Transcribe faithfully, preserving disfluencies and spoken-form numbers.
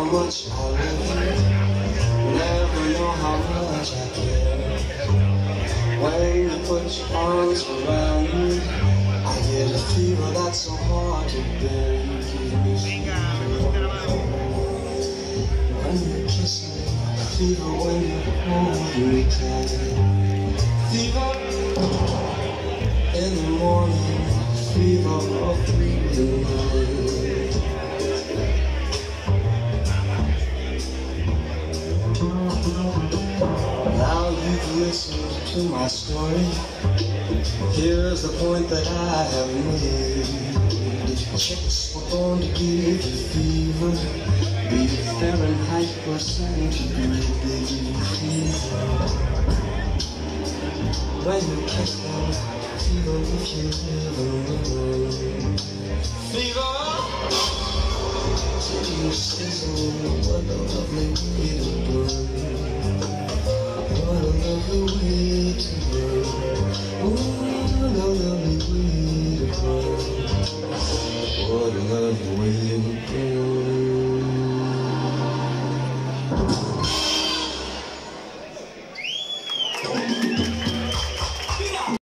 much I love you, never know how much I care. When you put your arms around me, I get a fever that's so hard to bear. You give me fever when you kiss me, fever when you hold me tight. Fever in the morning, fever all through the night. Now you've listened to my story. Here's the point that I have made. Chicks were born to give you fever, be it Fahrenheit or centigrade. They give you fever when you kiss them, fever if you live alone. Fever till you sizzle, what a lovely way